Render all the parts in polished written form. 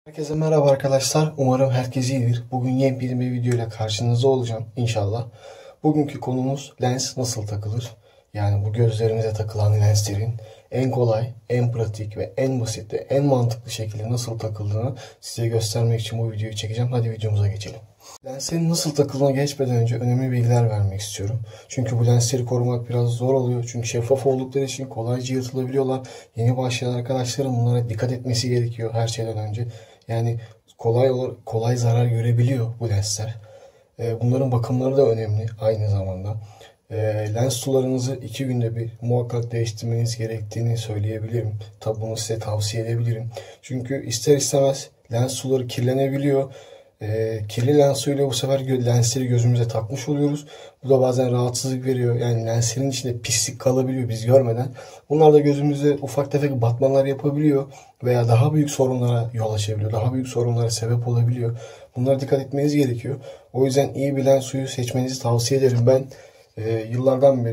Herkese merhaba arkadaşlar. Umarım herkes iyidir. Bugün yepyeni bir video ile karşınızda olacağım inşallah. Bugünkü konumuz lens nasıl takılır? Yani bu gözlerimize takılan lenslerin en kolay, en pratik ve en basit ve en mantıklı şekilde nasıl takıldığını size göstermek için bu videoyu çekeceğim. Hadi videomuza geçelim. Lenslerin nasıl takıldığına geçmeden önce önemli bilgiler vermek istiyorum. Çünkü bu lensleri korumak biraz zor oluyor. Çünkü şeffaf oldukları için kolayca yırtılabiliyorlar. Yeni başlayan arkadaşların bunlara dikkat etmesi gerekiyor her şeyden önce. Yani kolay zarar görebiliyor bu lensler. Bunların bakımları da önemli aynı zamanda. Lens sularınızı 2 günde bir muhakkak değiştirmeniz gerektiğini söyleyebilirim. Tabi bunu size tavsiye edebilirim. Çünkü ister istemez lens suları kirlenebiliyor. Kirli lens suyuyla bu sefer lensleri gözümüze takmış oluyoruz. Bu da bazen rahatsızlık veriyor. Yani lenslerin içinde pislik kalabiliyor biz görmeden. Bunlar da gözümüzde ufak tefek batmalar yapabiliyor. Veya daha büyük sorunlara yol açabiliyor. Daha büyük sorunlara sebep olabiliyor. Bunlara dikkat etmeniz gerekiyor. O yüzden iyi bir lens suyu seçmenizi tavsiye ederim. Ben yıllardan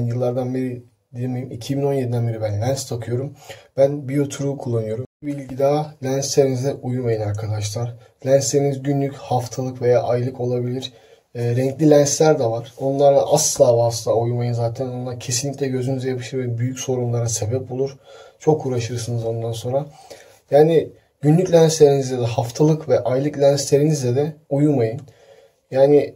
beri demeyeyim 2017'den beri ben lens takıyorum. Ben Biotrue kullanıyorum. Bir bilgi daha, lenslerinize uyumayın arkadaşlar. Lensleriniz günlük, haftalık veya aylık olabilir. Renkli lensler de var. Onlarla asla ve asla uyumayın zaten. Onlar kesinlikle gözünüze yapışır ve büyük sorunlara sebep olur. Çok uğraşırsınız ondan sonra. Yani günlük lenslerinizle de haftalık ve aylık lenslerinizle de uyumayın. Yani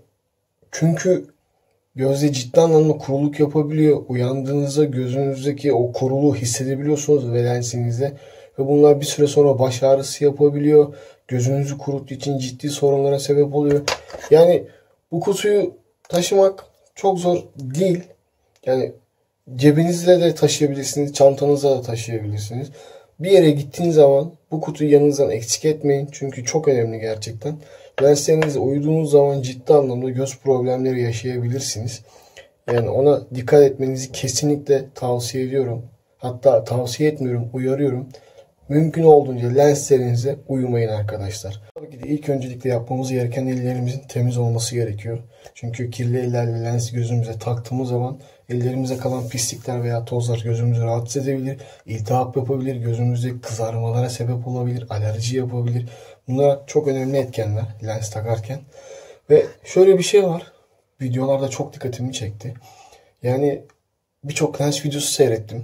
çünkü gözde ciddi anlamda kuruluk yapabiliyor. Uyandığınızda gözünüzdeki o kuruluğu hissedebiliyorsunuz ve lensinizde. Ve bunlar bir süre sonra baş ağrısı yapabiliyor. Gözünüzü kuruttuğu için ciddi sorunlara sebep oluyor. Yani bu kutuyu taşımak çok zor değil. Yani cebinizle de taşıyabilirsiniz, çantanızla da taşıyabilirsiniz. Bir yere gittiğiniz zaman bu kutuyu yanınızdan eksik etmeyin. Çünkü çok önemli gerçekten. Lenslerinizle uyuduğunuz zaman ciddi anlamda göz problemleri yaşayabilirsiniz. Yani ona dikkat etmenizi kesinlikle tavsiye ediyorum. Hatta tavsiye etmiyorum, uyarıyorum. Mümkün olduğunca lenslerinize uyumayın arkadaşlar. Tabii ki de ilk öncelikle yapmamız gereken ellerimizin temiz olması gerekiyor. Çünkü kirli ellerle lens gözümüze taktığımız zaman ellerimize kalan pislikler veya tozlar gözümüzü rahatsız edebilir. İltihap yapabilir, gözümüzde kızarmalara sebep olabilir, alerji yapabilir. Bunlar çok önemli etkenler lens takarken. Ve şöyle bir şey var. Videolarda çok dikkatimi çekti. Yani birçok lens videosu seyrettim.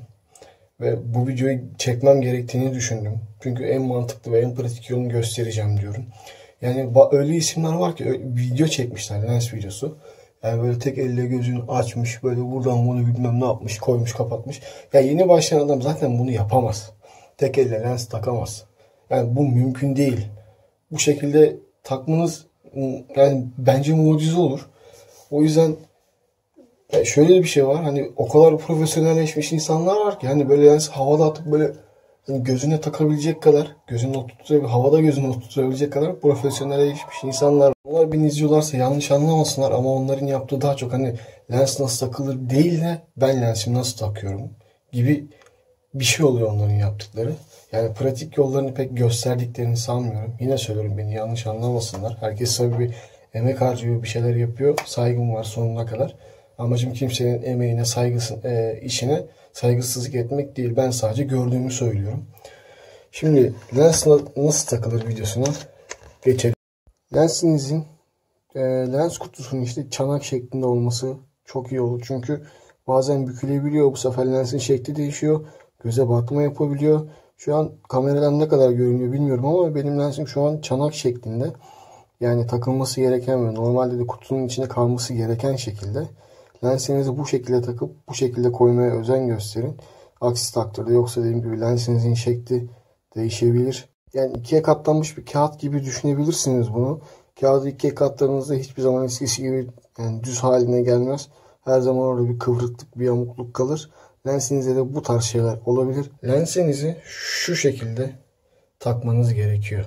Ve bu videoyu çekmem gerektiğini düşündüm. Çünkü en mantıklı ve en pratik yolunu göstereceğim diyorum. Yani öyle isimler var ki video çekmişler, lens videosu. Yani böyle tek elle gözünü açmış, böyle buradan bunu bilmem ne yapmış, koymuş, kapatmış. Ya yeni başlayan adam zaten bunu yapamaz. Tek elle lens takamaz. Yani bu mümkün değil. Bu şekilde takmanız yani bence mucize olur. O yüzden şöyle bir şey var, hani o kadar profesyonelleşmiş insanlar var ki hani böyle lens havada atıp böyle hani gözüne takabilecek kadar, havada gözünü oturtabilecek kadar profesyonelleşmiş insanlar var. Onlar beni izliyorlarsa yanlış anlamasınlar ama onların yaptığı daha çok hani lens nasıl takılır değil de ben lensimi nasıl takıyorum gibi bir şey oluyor onların yaptıkları. Yani pratik yollarını pek gösterdiklerini sanmıyorum. Yine söylüyorum, beni yanlış anlamasınlar. Herkes tabii bir emek harcıyor, bir şeyler yapıyor. Saygım var sonuna kadar. Amacım kimsenin emeğine, işine saygısızlık etmek değil. Ben sadece gördüğümü söylüyorum. Şimdi lens nasıl takılır videosuna geçelim. Lensinizin lens kutusunun işte çanak şeklinde olması çok iyi olur. Çünkü bazen bükülebiliyor. Bu sefer lensin şekli değişiyor. Göze batma yapabiliyor. Şu an kameradan ne kadar görünüyor bilmiyorum ama benim lensim şu an çanak şeklinde. Yani takılması gereken ve normalde de kutunun içine kalması gereken şekilde. Lensinizi bu şekilde takıp bu şekilde koymaya özen gösterin. Aksi takdirde yoksa dediğim gibi lensinizin şekli değişebilir. Yani ikiye katlanmış bir kağıt gibi düşünebilirsiniz bunu. Kağıdı ikiye katladığınızda hiçbir zaman eskisi gibi yani düz haline gelmez. Her zaman orada bir kıvrıklık, bir yamukluk kalır. Lensinizde de bu tarz şeyler olabilir. Lensinizi şu şekilde takmanız gerekiyor.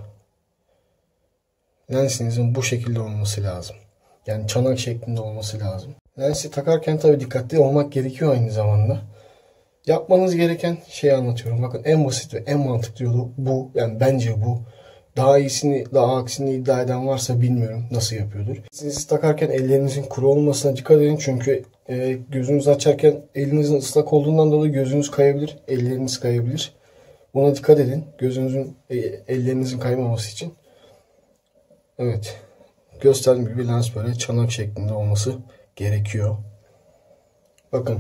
Lensinizin bu şekilde olması lazım. Yani çanak şeklinde olması lazım. Lensi takarken tabii dikkatli olmak gerekiyor aynı zamanda. Yapmanız gereken şeyi anlatıyorum. Bakın en basit ve en mantıklı yolu bu. Yani bence bu. Daha iyisini, daha aksini iddia eden varsa bilmiyorum nasıl yapıyordur. Siz takarken ellerinizin kuru olmasına dikkat edin. Çünkü gözünüzü açarken elinizin ıslak olduğundan dolayı gözünüz kayabilir, elleriniz kayabilir. Buna dikkat edin. Gözünüzün, ellerinizin kaymaması için. Evet. Gösterdiğim gibi lens böyle çanak şeklinde olması gerekiyor. Bakın.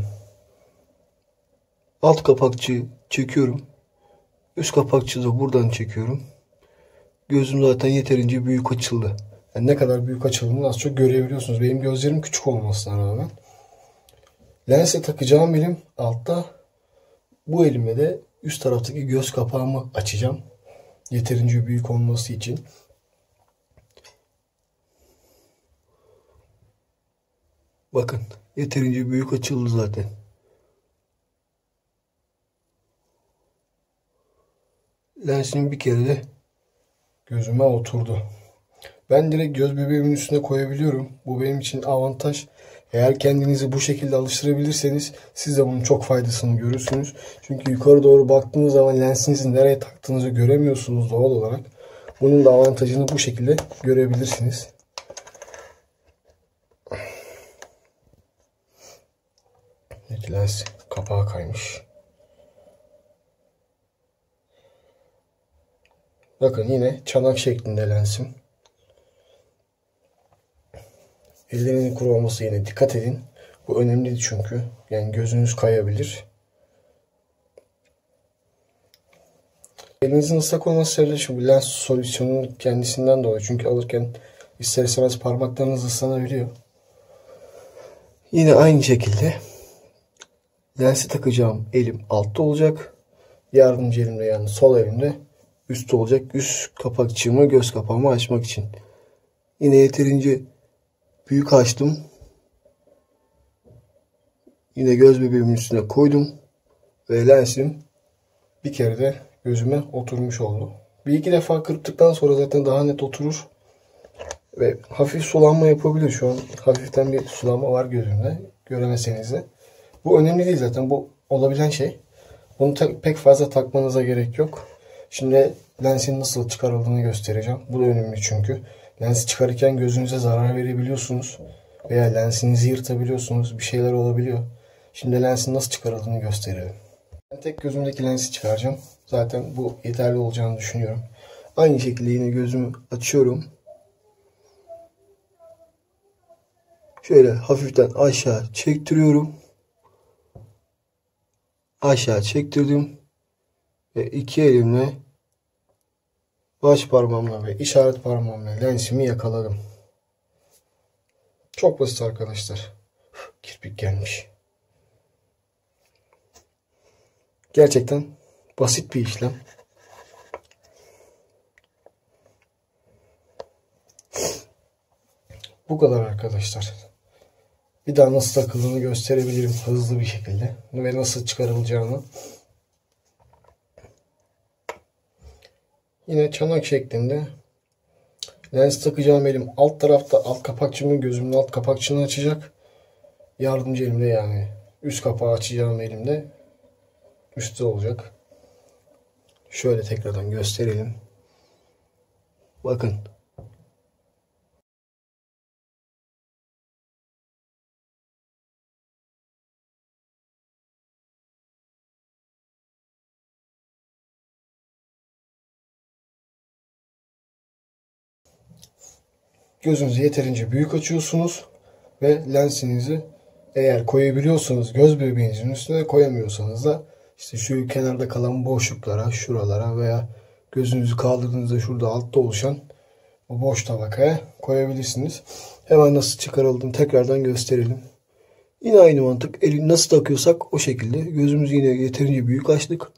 Alt kapakçığı çekiyorum. Üst kapakçığı da buradan çekiyorum. Gözüm zaten yeterince büyük açıldı. Yani ne kadar büyük açıldığını az çok görebiliyorsunuz. Benim gözlerim küçük olmasına rağmen. Lense takacağım elim altta. Bu elimle de üst taraftaki göz kapağımı açacağım. Yeterince büyük olması için. Bakın yeterince büyük açıldı zaten. Lensin bir kere de gözüme oturdu. Ben direkt göz bebeğimin üstüne koyabiliyorum. Bu benim için avantaj. Eğer kendinizi bu şekilde alıştırabilirseniz siz de bunun çok faydasını görürsünüz. Çünkü yukarı doğru baktığınız zaman lensinizi nereye taktığınızı göremiyorsunuz doğal olarak. Bunun da avantajını bu şekilde görebilirsiniz. Lens kapağı kaymış. Bakın yine çanak şeklinde lensim. Ellerinizin kuru olması yine dikkat edin. Bu önemli çünkü. Yani gözünüz kayabilir. Elinizin ıslak olması sebebi şu lens solüsyonunun kendisinden dolayı. Çünkü alırken ister istemez parmaklarınız ıslanabiliyor. Yine aynı şekilde lensi takacağım elim altta olacak. Yardımcı elimde yani sol elimde üstte olacak. Üst kapakçığımı göz kapağımı açmak için. Yine yeterince büyük açtım. Yine göz bebeğimin üstüne koydum. Ve lensim bir kere de gözüme oturmuş oldu. Bir iki defa kırptıktan sonra zaten daha net oturur. Ve hafif sulanma yapabilir. Şu an hafiften bir sulanma var gözümde. Göremeseniz de. Bu önemli değil zaten. Bu olabilen şey. Bunu pek fazla takmanıza gerek yok. Şimdi lensin nasıl çıkarıldığını göstereceğim. Bu da önemli çünkü. Lensi çıkarırken gözünüze zarar verebiliyorsunuz. Veya lensinizi yırtabiliyorsunuz. Bir şeyler olabiliyor. Şimdi lensin nasıl çıkarıldığını gösterelim. Ben tek gözümdeki lensi çıkaracağım. Zaten bu yeterli olacağını düşünüyorum. Aynı şekilde yine gözümü açıyorum. Şöyle hafiften aşağı çektiriyorum. Aşağı çektirdim. Ve iki elimle baş parmağımla ve işaret parmağımla lensimi yakaladım. Çok basit arkadaşlar. Kirpik gelmiş. Gerçekten basit bir işlem. Bu kadar arkadaşlar. Bir daha nasıl takıldığını gösterebilirim hızlı bir şekilde. Ve nasıl çıkarılacağını. Yine çanak şeklinde. Lens takacağım elim alt tarafta, alt kapakçığımın gözümün alt kapakçığını açacak. Yardımcı elimde yani üst kapağı açacağım elimde üstte olacak. Şöyle tekrardan gösterelim. Bakın. Gözünüzü yeterince büyük açıyorsunuz ve lensinizi eğer koyabiliyorsanız göz bebeğinizin üstüne, koyamıyorsanız da işte şu kenarda kalan boşluklara, şuralara veya gözünüzü kaldırdığınızda şurada altta oluşan o boş tabakaya koyabilirsiniz. Hemen nasıl çıkarıldığını tekrardan gösterelim. Yine aynı mantık. Eli nasıl takıyorsak o şekilde. Gözümüzü yine yeterince büyük açtık.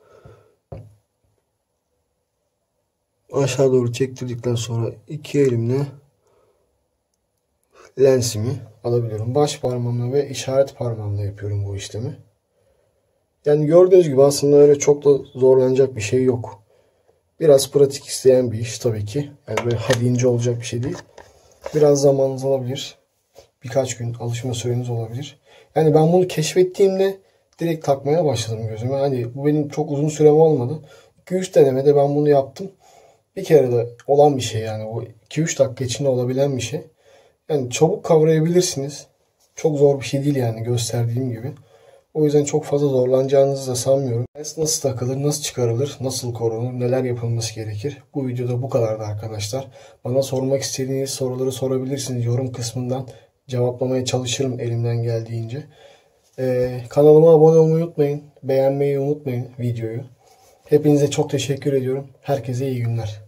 Aşağı doğru çektirdikten sonra iki elimle lensimi alabiliyorum. Baş parmağımla ve işaret parmağımla yapıyorum bu işlemi. Yani gördüğünüz gibi aslında öyle çok da zorlanacak bir şey yok. Biraz pratik isteyen bir iş tabii ki. Yani böyle hadi ince olacak bir şey değil. Biraz zamanınız alabilir. Birkaç gün alışma süreniz olabilir. Yani ben bunu keşfettiğimde direkt takmaya başladım gözüme. Hani bu benim çok uzun sürem olmadı. 2-3 denemede ben bunu yaptım. Bir kere de olan bir şey yani. O 2-3 dakika içinde olabilen bir şey. Yani çabuk kavrayabilirsiniz. Çok zor bir şey değil yani gösterdiğim gibi. O yüzden çok fazla zorlanacağınızı da sanmıyorum. Lens nasıl takılır, nasıl çıkarılır, nasıl korunur, neler yapılması gerekir? Bu videoda bu kadardı arkadaşlar. Bana sormak istediğiniz soruları sorabilirsiniz. Yorum kısmından cevaplamaya çalışırım elimden geldiğince. Kanalıma abone olmayı unutmayın. Beğenmeyi unutmayın videoyu. Hepinize çok teşekkür ediyorum. Herkese iyi günler.